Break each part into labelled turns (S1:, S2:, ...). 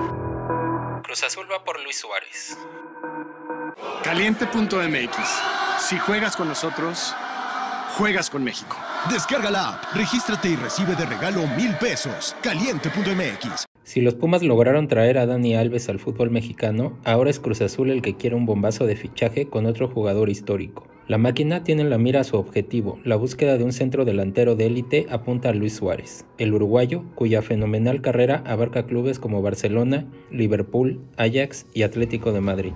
S1: Cruz Azul va por Luis Suárez.
S2: Caliente.mx. Si juegas con nosotros, juegas con México.
S3: Descarga la app, regístrate y recibe de regalo 1,000 pesos. Caliente.mx.
S1: Si los Pumas lograron traer a Dani Alves al fútbol mexicano, ahora es Cruz Azul el que quiere un bombazo de fichaje con otro jugador histórico. La máquina tiene en la mira su objetivo, la búsqueda de un centro delantero de élite apunta a Luis Suárez, el uruguayo, cuya fenomenal carrera abarca clubes como Barcelona, Liverpool, Ajax y Atlético de Madrid.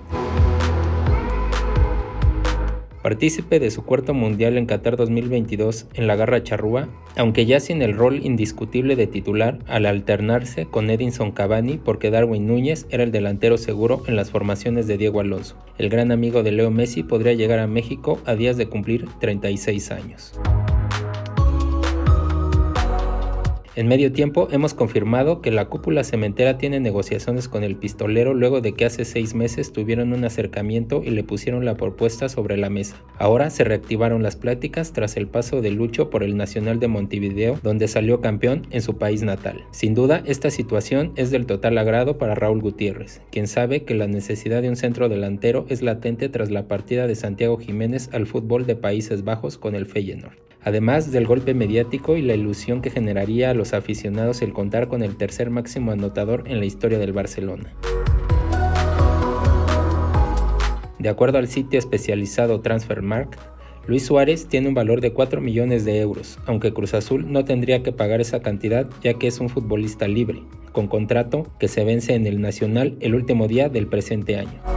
S1: Partícipe de su cuarto mundial en Qatar 2022 en la garra charrúa, aunque ya sin el rol indiscutible de titular al alternarse con Edinson Cavani porque Darwin Núñez era el delantero seguro en las formaciones de Diego Alonso. El gran amigo de Leo Messi podría llegar a México a días de cumplir 36 años. En medio tiempo hemos confirmado que la cúpula cementera tiene negociaciones con el pistolero luego de que hace 6 meses tuvieron un acercamiento y le pusieron la propuesta sobre la mesa. Ahora se reactivaron las pláticas tras el paso de Lucho por el Nacional de Montevideo, donde salió campeón en su país natal. Sin duda, esta situación es del total agrado para Raúl Gutiérrez, quien sabe que la necesidad de un centro delantero es latente tras la partida de Santiago Jiménez al fútbol de Países Bajos con el Feyenoord. Además del golpe mediático y la ilusión que generaría a los aficionados el contar con el tercer máximo anotador en la historia del Barcelona. De acuerdo al sitio especializado Transfermarkt, Luis Suárez tiene un valor de 4 millones de euros, aunque Cruz Azul no tendría que pagar esa cantidad ya que es un futbolista libre, con contrato que se vence en el Nacional el último día del presente año.